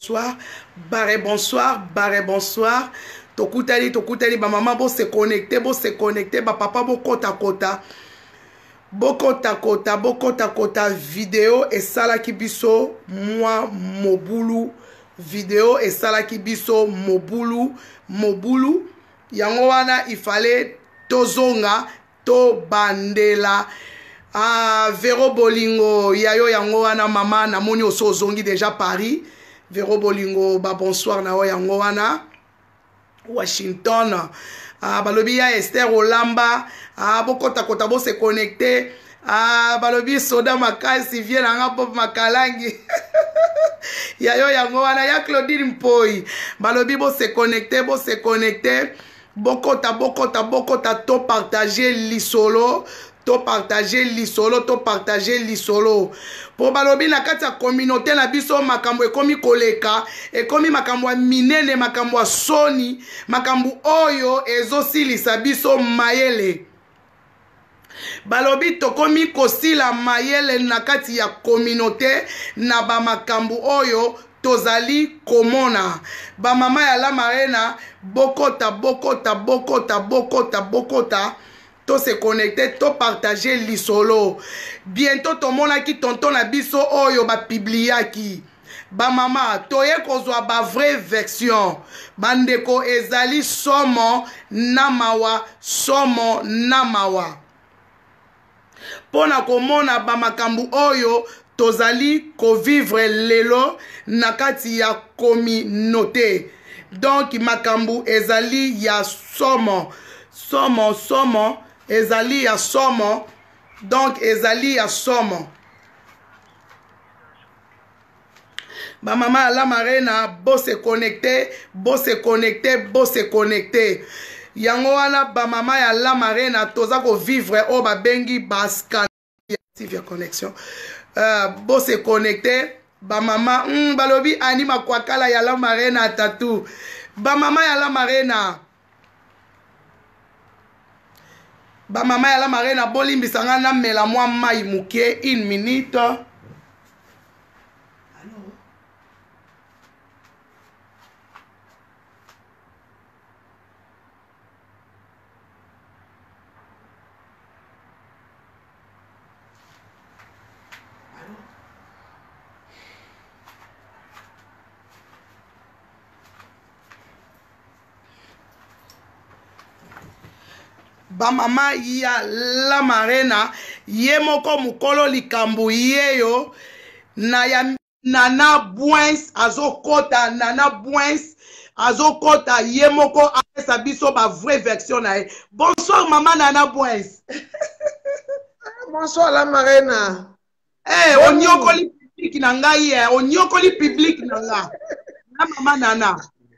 Bonsoir, barre bonsoir. Tokutali, ba maman bo se connecter, ba papa bo kota kota, vidéo et sala kibiso, moi mobulu, vidéo et sala kibiso, mobulu, yango wana il fallait tozonga, to bandela. Ah, Vero Bolingo, yayo yango wana mama na moni oso zongi déjà Paris. Vero Bolingo, ba bonsoir na yango wana Washington. Ah, balobi ya Esther Olamba. Ah, bokota bo se connecter. Ah, balobi soda makasi vient na pop makalangi. Yayo yango wana ya Claudine Mpoi. Balobi bo se connecter. Bokota to partager lisolo. To partager lisolo. Po balobi na kati ya communauté na biso makambo ekomi koleka, ekomi makambo minene, makambo soni, makambo oyo ezosilisa biso mayele. Balobi tokomi kosila mayele na kati ya communauté na ba makambo oyo tozali komona. Ba mama ya la marena bokota. To se connecter, to partager lisolo. Bientôt to mona ki tonton na biso oyo ba pibliaki. Ba mama, toye kozwa ba vraie version. Bandeko ezali somo namawa. Pona komona ba makambu oyo tozali ko vivre lelo nakati ya communauté. Donc makambu ezali ya somo. Ezali ya somo. Donc ezali ya somo. Ba mama la marena bo se connecter. Yango wana ba mama ya la marena toza ko vivre o ba bengi baskan via connexion. Bo se connecter. Ba mama balobi anima kwakala ya la marena tatu. Ba mama ya la marena. Ba mama ya la marena bolimbi sanga na mela mwa mai muke 1 minute. Allô? Ba mama ya la marena yemoko mukolo likambu yeyo na ya nana Bwens azokota yemoko apesa biso ba vraie version na ye. Bonsoir mama Nana Bwens. Bonsoir la marena. Onyokoli public na ngai onyokoli public na nga. Na mama Nana.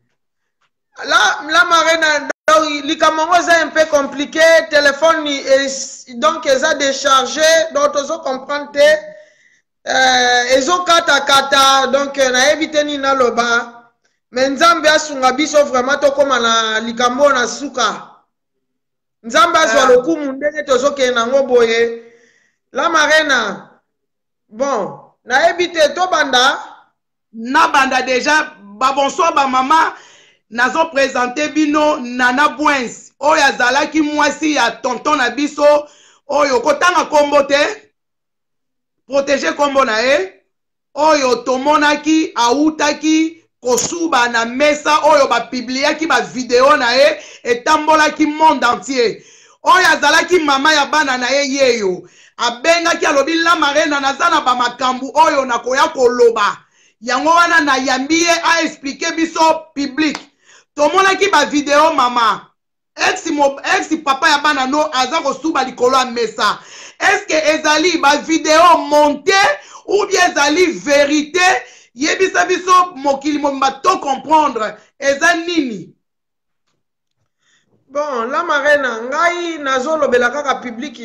La marena donc likamongo c'est un peu compliqué, téléphone donc ils ont déchargé, donc ils ont compris ils ont kata donc na évité ni na loba mais nzambe asunga biso vraiment to koma na likambo na suka nzambe azwa lokumu ndenge tozoke na ngoboye la marena bon na évité to banda na banda déjà ba bonsoir ba mama. Nazo présenter bino Nana Bwens oyo azalaki mwasi ya tonton na biso oyo kotanga kombo te protéger kombo na ye oyo tomonaki autaki kosuba na mesa oyo ba publiaki ba video na ye etambolaki monde entier oyo azalaki mama ya bana na ye yeyo abengaki alobi la marena nazana ba makambu oyo nakoya koloba yango wana na yambie a expliquer biso public. Tomonaki ba video mama. Ex papa ya bana no aza kosuba likolo ya mesa. Est-ce que ezali ba video monté ou bien ezali vérité? Yebisa biso mokili momba to comprendre eza nini? Bon, la marena ngai nazolo bela kaka public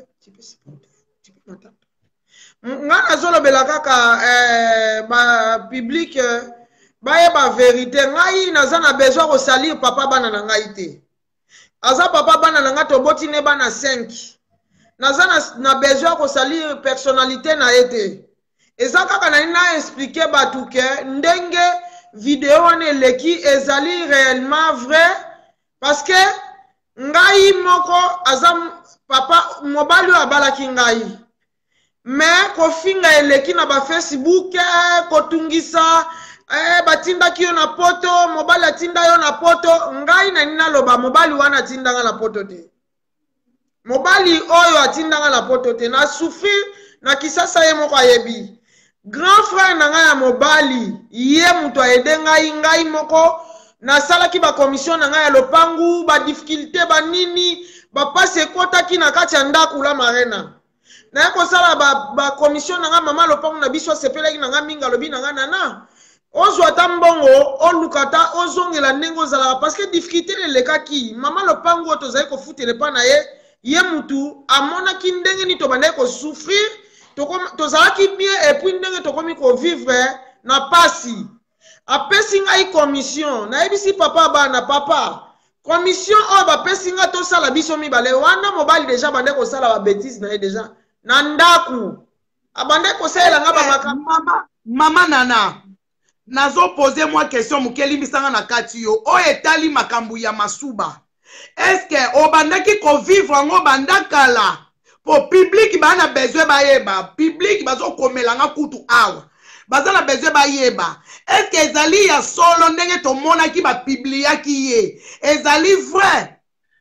nga nazolo bela kaka ba public baye ba vérité ngai naza na besoin ko salir papa bana na ngai te aza papa bana na ngai toboti ne bana 5 naza na besoin ko salir personnalité na ete eza kaka na expliquer batu ke ndenge vidéo on eleki ezali réellement vrai parce que ngai moko azam papa mobali abalaki ngai mais kofinga eleki na ba Facebook kotungisa batinda ki yo na poto mobali atinda yo na poto ngai na nina loba mobali wana atinda na poto te mobali oyo atinda na poto te na souffrir na kisasa ye moko ayebi grand frère na ngai ya mobali ye muto aide ngai moko na sala ki ba commission na ngai ya lopangu ba difficulté ba nini ba passe kota ki na kati ya ndaku la marena na ko sala ba commission na ngai mama lopangu na biso sepela ki na ngai minga lobi na ngai nana ozwa tambongo olukata ozongela nengo zala parce que difficulté le kaki mama lopangu tozai ko futele pa na ye mutu amona ki ndenge ni to bande ko souffrir tozalaki bien et puis ndenge tokomi ko vivre na pasi apesi ngai commission na ebisi papa bana papa commission o ba pesi nga to sala biso mibale wana mobali déjà bande ko sala ba bêtise na déjà na ndaku abande ko sala nga ba maka mama nana nazo poser moi question mukeli bisanga na kati yo o etali makambu ya masuba est-ce que obandaki ko vivre ngo bandakala pour public bana besoin ba yeba public bazo komelanga kutu awa bazana besoin ba yeba est-ce que ezali ya solo ndenge to mona ki ba publia ki ye ezali vrai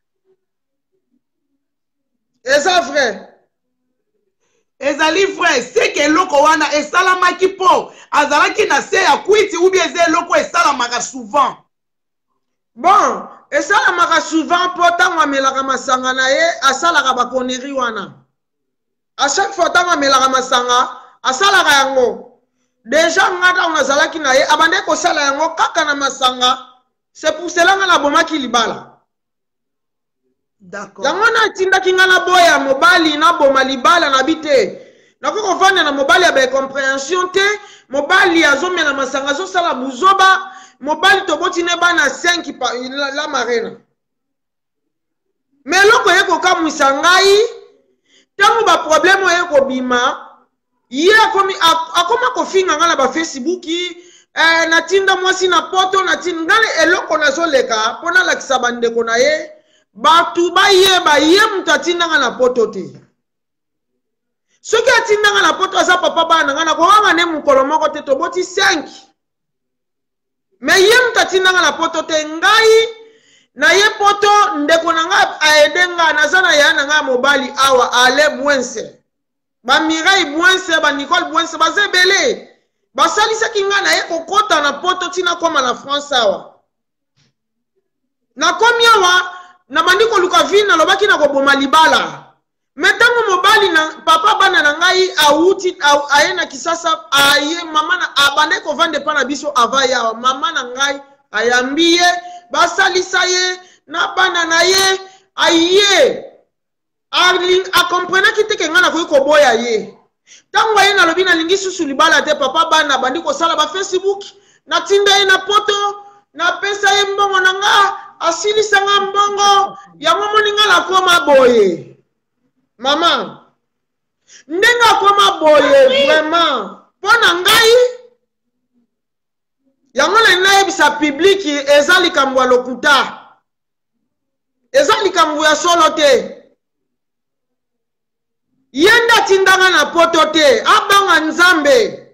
eza vrai ezali vrai c'est que loko wana esalamaki po azalaki na se ya kwiti ou bien ze loko esalamaka souvent bon esalamaka souvent po tango amelaka masanga na ye asalaka bakoneri wana à chaque fois tango amelaka masanga asalaka yango déjà ngata unazalaki na ye abande kosala yango kaka na masanga c'est pour cela nga na bomaki libala d'accord yango na tindaki nga na boya mobali na boma libala na bite nakoko vanda na mobali ya ba compréhension te mobali azomela masanga azosala buzoba mobali toboti ne bana 5 la marena mais loko ye kokamwisa ngai tango ba problème ye kobima ye akoma kofinga nga na ba Facebook natinda mwasi na poto natinda ngale eloko nazoleka pona lakisa bandeko na ye batu bayeba ye mutu atindanga na poto te soki atindanga na poto aza papa bana nga na kokanga ne mukolo moko te toboti 5 mais ye mutu atindanga na poto te ngai na ye poto ndeko na nga aedenga naza na ya na nga mobali awa ale bwense ba Mireille bwense ba Nicole bwense baza ebele basalisaki nga na ye kokota na poto tina koma na France awa na komi awa na bandi koluka vile na lobaki na koboma libala metango mobali na papa bana na ngai auti aye na kisasa aye mama na abande ko vande pa na biso avaya mama na ngai ayambi ye basalisa ye na bana na ye aye a comprendre ki te ke nga na koyi koboya ye tango aye na lobi na lingi susu libala te papa bana bandi ko sala ba Facebook na tinda ye na poto na pesa ye mbongo na nga asilisa nga mbongo yango moninga la koma boye mama ndenga koma boye vraiment pona ngai yango na nayebisa public eza likambo ya lokuta eza likambo ya solo te yenda tindanga na poto te abanga nzambe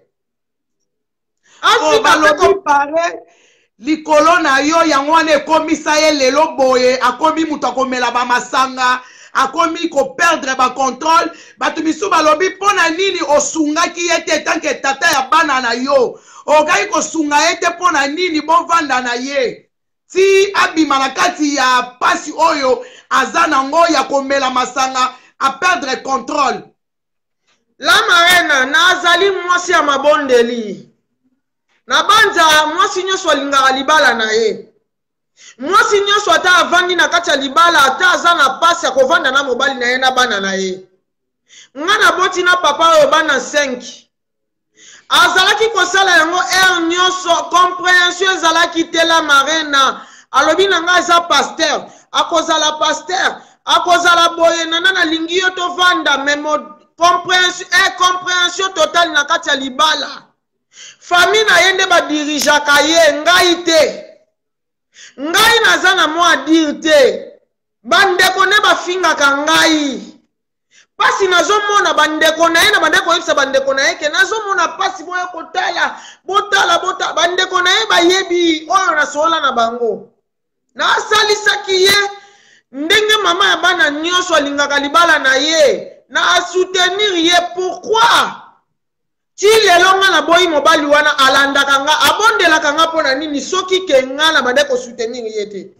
asi balobi pare likolo na yo yango wana ekomisa ye lelo boye akomi mutu akomela bamasanga akomi koperdre bacontrôle bato misu balobi mpona nini osungaki ye te tanke tata ya bana na yo okaki kosunga ye te mpona nini bovanda na ye ti abima na kati ya pasi oyo aza nango ya komela masanga aperdre contrôle la marena nazali mwasi ya mabondeli na banza mwasi nyonso alingaka libala na ye mwasi nyonso ata avandi na kati ya libala ata aza na pasi ya kovanda na mobali na ye na bana na ye nga na boti na papa oyo bana 5 azalaki kosala yango ere nyonso compréhension ezalaki te la marena alobi na nga eza pasteur akozala pasteur akozala boye nana nalingi yo tovanda me compréhension totale na kati ya libala famille na ye nde badirijaka ye ngai te ngai naza na mwa dire te bandeko ne bafingaka ngai pasi nazomona bandeko na ye na bandeko yebisa bandeko na ye ke nazomona pasi boye kotala botala bandeko na ye bayebi oyo nasola na bango nasalisaki ye ndenge mama ya bana nyonso alingaka libala na ye na soutenir ye pourquoi ti lelo nga na boyi mobali wana alandaka nga abondelaka nga mpo na nini soki ke nga na bande kosoutenir ye te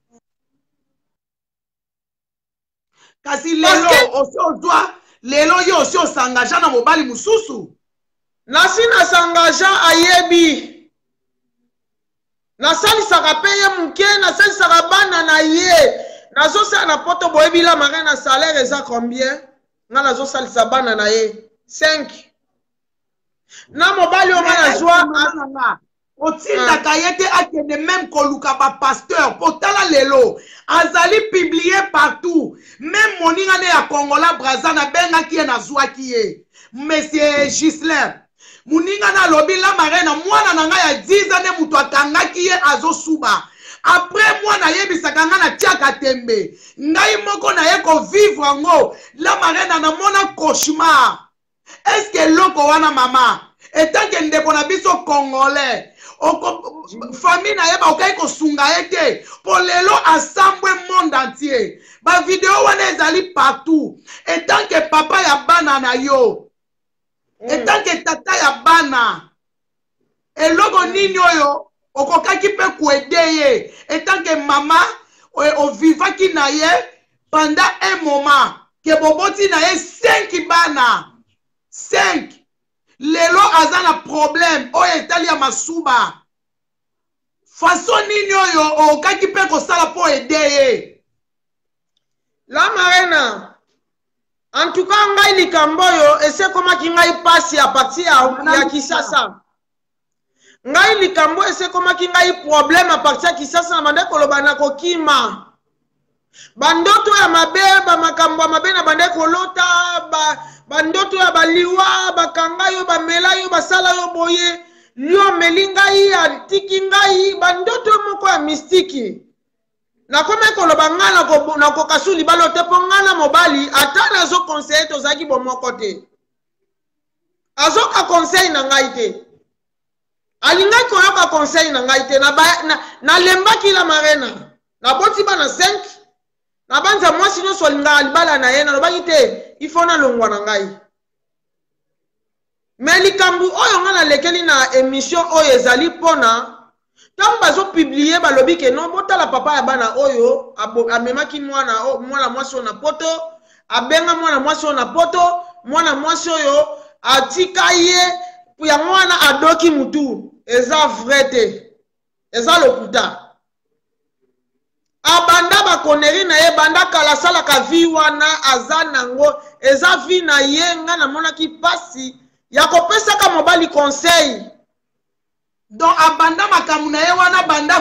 kasi lelo osi ozwa lelo ye osi osangaja na mobali mosusu nasi nasangaja ayebi nasalisaka mpe ye moke nasalisaka bana na ye nazosala na poto boyebi la mare na salaire eza combien nga nazosalisa bana na ye 5 na mobali oyo nga nazwa otindaka ye te akende même koluka bapasteur mpo tala lelo azali publie partout même moninga nde ya kongola braza nabengaki ye nazwaki ye monsieur Gislain moninga na alobi la marena mwana na ngai ya 10 ans nde moto akangaki ye azosuba après mwana yebisaka nga na tiaka tembe ngai moko na ye kovivre yango la marena namona cauchemar est-ce que loko wana mama etanke ndeko na biso congolais famille na ye baokai kosunga ye te mpo lelo asambwe monde entier bavideo wana ezali partout etanke papa ya bana na yo etanke tata ya bana eloko nini oyo okokaki mpe kuede ye etanke mama ovivaki na ye pendant un moment ke boboti na ye 5 bana 5 lelo aza na problème oyo etali ya masuba façon nini oyo okaki mpe kosala mpo ede ye la marena en tout cas ngai likambo oyo esekomaki ngai pasi ya parti ya Kisasa ngai likambo esekomaki ngai problème a parti ya Kisasa na bande koloba na kokima bandoto ya mabe bamakambo ya mabe na bande kolota bandoto ya baliwa bakanga yo bamela yo basala yo boye lio meli ngai atiki ngai bandoto moko ya mystiki nakome koloba nga na kokasu libala te mpo nga na mobali ata nazo conseiller tozalaki bomoko te azoka conseil na ngai te alingaki koyoka conseil na ngai te nalembaki la marena naboti bana 5 na banza mwasi nyonso alingaka libala na ye nalobaki te ifo nalongwa na ngai me likambo oyo nga nalekeli na émission oyo ezali mpona ntango bazopiblie balobi ke no botala papa ya bana oyo amemaki mwana mwasi oyo na poto abenga mwana mwasi oyo na poto mwana mwasi oyo atika ye ya mwana adoki mutu eza vrai te eza lokuta abanda bakoneri na ye banda kala salaka vi wana aza nango eza vi na ye nga namonaki pasi ya kopesaka mobali conseil donc abanda makambo na ye wana banda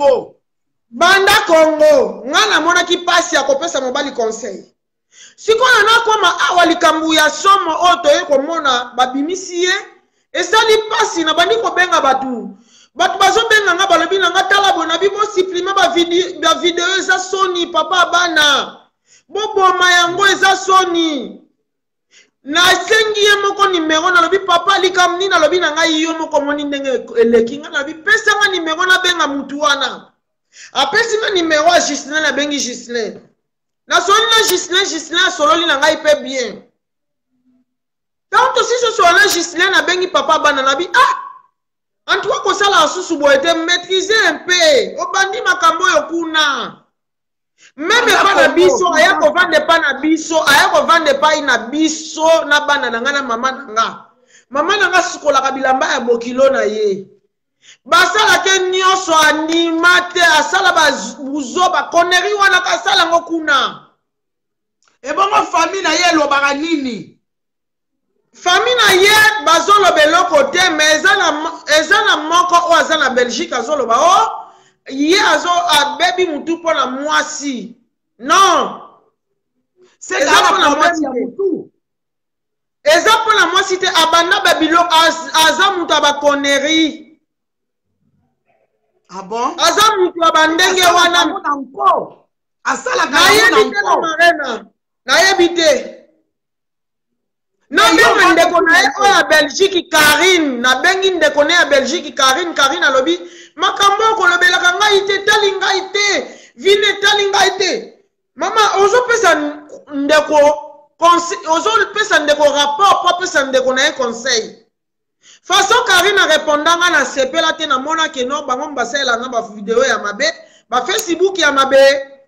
Congo nga namonaki pasi ya kopesa mobali conseil sikoyo nakoma awa likambo ya somo oyo toye komona babimisi ye esali pasi na bandi kobenga bato bazobenga nga balobi na nga tala bona bibosiplime bavideo eza soni papa bana boboma yango eza soni nasengi ye moko nimero nalobi papa likambo nini nalobi na ngai yo moko moni ndenge eleki nga nalobi pesa nga nimero nabenga mutu wana apesi nga nimero ya Gislain nabengi Gislain nasoli na Gislain asololi na ngai mpe bien tanto si sosola na Gislain nabengi papa bana nabi en tout cas kosala asusu boye te maîtriser un peu obandi makambo oyo kuna meme pa na biso aya kovande pa na biso aya kovande pa na biso na bana na nga na mama na nga sukolaka bilamba ya bokilo na ye basalake nyonso anima te asala babuzo bakoneri wana kasala ngo kuna ebongo famille na ye elobaka nini famille na ye bazoloba eloko te me eza na moko oyo aza na Belgique azoloba ye abebi mutu mpo na mwasi non eza mpona mwasi te abanda babilo aza mutu abakoneri. Ah bon? Aza mutu abandenge wana nayebi te na marena nayebi te. Nabenga ndeko na ye oyo ya Belgique Karine, nabengi ndeko na ya Belgique Karine alobi makambo okolobelaka ngai te, tali ngai te, vine tali ngai te. Mama ozopesa ndeko ozopesa ndeko rapport po apesa ndeko na ye conseil. Façon Karine arépondanga na sepela te na mona ke no bango basalelanga ba video ya mabe, ba Facebook ya mabe.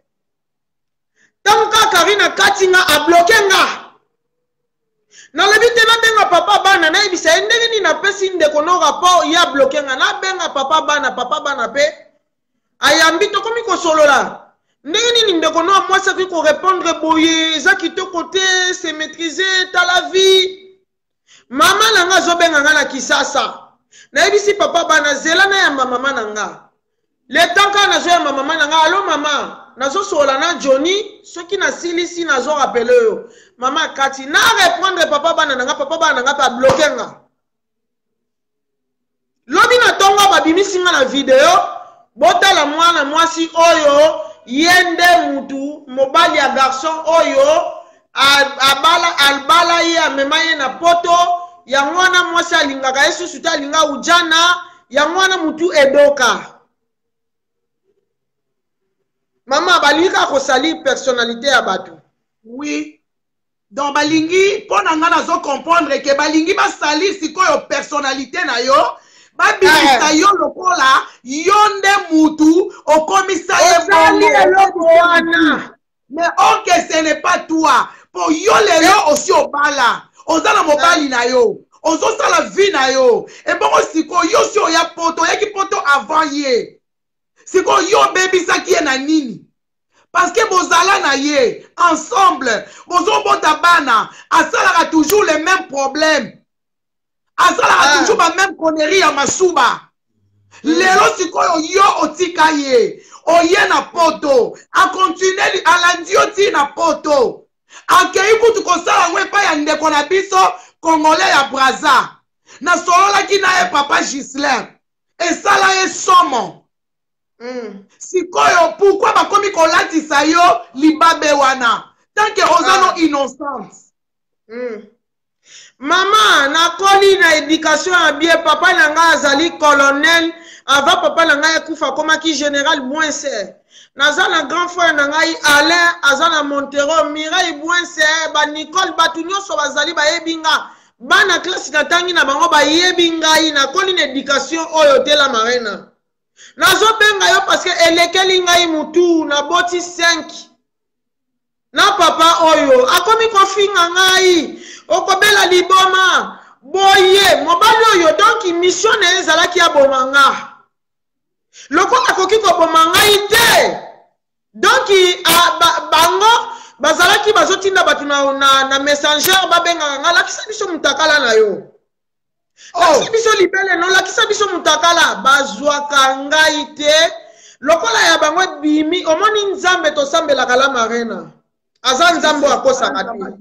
Tanka Karine akatinga abloke nga. Nalobi te nabenga papa bana na ebisa ndenge ni napesi ndeko no rapport ya bloqué nga nabenga papa bana pe ayambi to komi ko solola ndenge nini ndeko no mwasi aki ko répondre boye eza kitoko te se maîtriser ta la vie. Mama nanga zobenga nga na Kisasa na ebisi papa bana zela na ya mama nanga le temps ka na zo ya mama nanga allo mama nazo sola na Johnny soki na silisi nazo rappeler yo mama kati na reprendre papa bana nanga pa bloquer nga lobi na tonga babimisi nga na video botala mwana mwasi oyo yende mutu mobali ya garçon oyo albala ye amema ye na poto ya mwana mwasi alingaka yesu suta alinga ujana ya mwana mutu edoka. Maman, balika ko sali personnalité ya batu. Oui. Donc balingi pour nanga zo comprendre que balingi ba sali sikoyo personnalité na yo, ba bimisa yo lokola yonde mutu okomisa ye bongo. Mais ok, ce n'est pas toi. Pour yo lelo aussi obala. Ozala mobali na yo. Ozo sala vie na yo. Et bon siko yo si oya poto, ya ki poto avant ye. C'est quoi yo baby ça qui est na nini? Parce que bozala na ye ensemble, bozo botabana, asala toujours les mêmes problèmes. Asala toujours la même connerie à masuba. Lelo c'est quoi yo otika ye, oye na poto, a continuer à lundi oti na poto. Akei kutu kosala ngwe pa ya ndeko na biso Congolais ya Braza. Na solola ki na ye papa Gislain. Et sala ye somo. Sikoyo pourquoi bakomi kolatisa yo libabe wana tant que ozano innocence. Maman nakoli na éducation ya bien papa nanga azali colonel avant papa nanga ekufa komaki général Bouinser naza na grand frère nanga Alain azana Montero Mireille Bouinser ba Nicole batu nyonso bazali bayebinga bana classe na tangi na bango bayebinga nakoli na éducation oyo tela marena. Nazo benga yo parce que elekeli ngai mutu na boti 5 na papa oyo akomi kofinga ngai okobela liboma boye mobali oyo donc mission na ezalaki ya bomanga lokola koki ko bomanga ite donc bango bazalaki bazotinda batu na messenger babenga nga lakisa biso mutakala na yo. Lakisa biso libele no lakisa biso mutakala bazwaka ngai te lokola ya bango bimi omoni nzambe tosambela kala marena aza nzambe akosaka te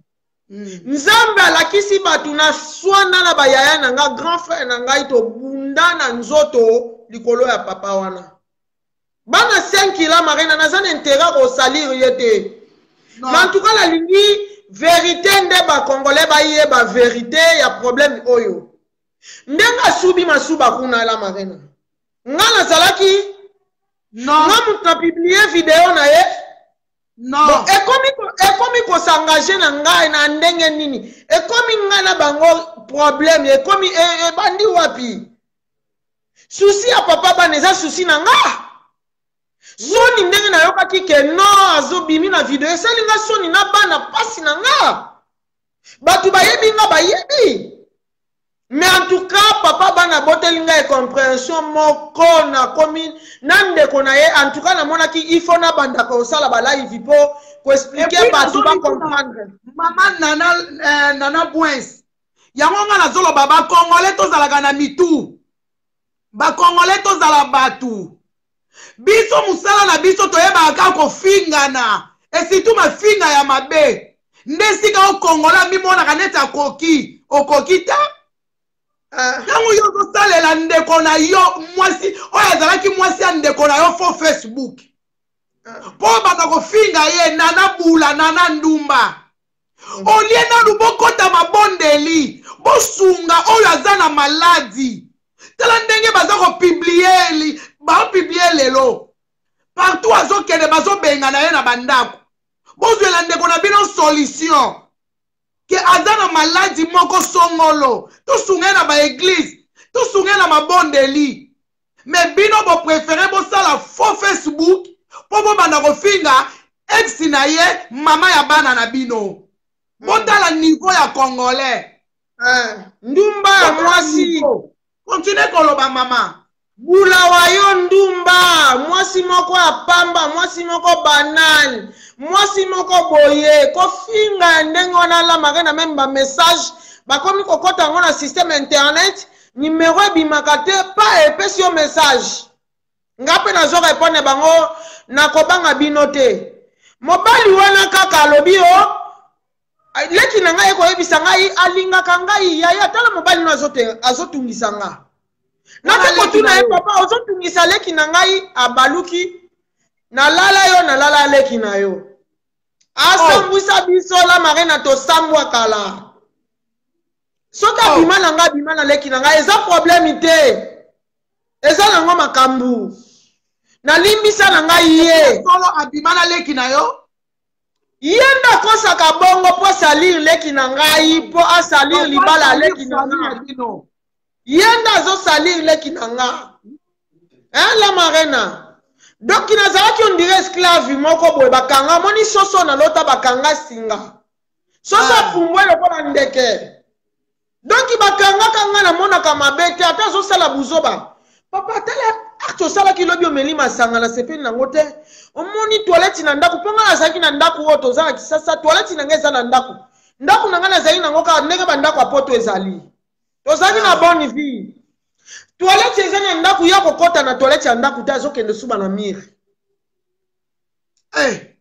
nzambe alakisi batu na swana na bayaya na nga grand frère na ngai to bunda na nzoto likolo ya papa wana bana 5 kila marena naza na intérêt ko salir yete mais en tout cas la lingi vérité nde ba congolais ba yé ba vérité ya problème oyo ndenga subi masuba kuna la marena ngala zalaki non nga publier vidéo na ye non bon ekomi ko s'engager na ngai na ndenge nini ekomi nga na bango problème ekomi bandi wapi souci ya papa baneza souci na nga soni ndenge na yokaki ke no azobimi na video esali nga soni na bana pasi na nga batu bayebi nga bayebi mais en tout cas papa bana boteli nga compréhension moko na komi na ndeko na ye en tout cas na monaki il faut na banda ko sala ba live po ko expliquer batu ba comprendre maman nana Bouins yango nga na zolo baba Congolais tozalaka na mitu ba Congolais tozala batu biso musala na biso toyebaka kofingana et surtout mafinga ya mabe ndesika okongola mimona kaneta koki okoki te ntango yo ozosalela ndeko na yo mwasi oyo azalaki mwasi ya ndeko na yo fo Facebook mpo banda kofinga ye nana bula nana ndumba olie nanu bokota mabondeli bosunga oyo aza na maladi tala ndenge baza kopiblie lelo partout azokende bazobenga na ye na bandako bozwela ndeko na bino solution ke aza na maladi moko songolo tosunge na baeglise tosunge na mabondeli me bino boprefere bosala faux Facebook mpo bobanda kofinga ex na ye mama ya bana na bino botala niveau ya congolais ndumba ya mwasi continue koloba mama bula wa yo ndumba mwasi moko ya pamba mwasi moko banani mwasi moko boye kofinga ndenge wana alamaka na meme bamessage bakomi kokota yango na système internet numero ebimaka te pa epesi yo message nga mpe nazorepone bango nakobanga bino te mobali wana kaka alobi yo leki na ngai ekoyebisa ngai alingaka ngai yaya tala mobali no azotungisa nga nake kotuna ye papa ozotungisa leki na ngai abaluki nalala yo nalala leki na yo asambwisa biso la marena tosambwa kala soki abima na ngai abima na leki na ngai eza problème te eza nango makambu nalimbisa na ngai ye solo abima na leki na yo yenda kosaka bongo po salir leki na ngai po asalir libala leki na ngai yenda azosalir leki na nga la marena donc nazalaki ondire esclave moko boye bakanga moni soso na lota bakanga singa soso apumbwe lokola ndeke donc bakangaka nga namonaka mabe te ata azosala buzoba papa tala tosalaki lobi omeli masanga na sepeli nango te omoni toilette na ndako mpo nga nazalaki na ndako oyo tozala kisasa toilette na nga eza na ndako ndako na nga nazali nango kaka ndenge bandako ya poto ezali tozalaki na bonne vie toilette eza na ndako ya kokota na toilette ya ndako te azokende suba na mire